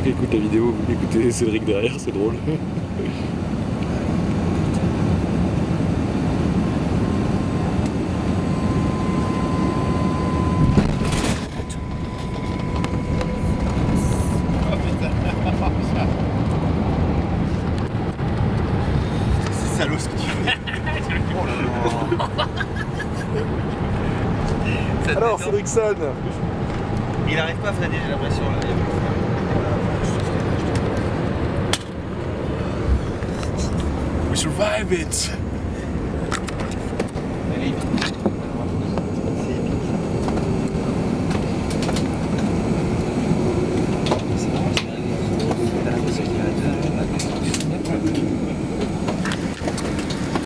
qui écoutent la vidéo, écoutez Cédric derrière, c'est drôle. C'est salaud ce que tu fais. Oh là là. Alors Cédricson, Il arrive pas à freiner, j'ai l'impression là. we survive it.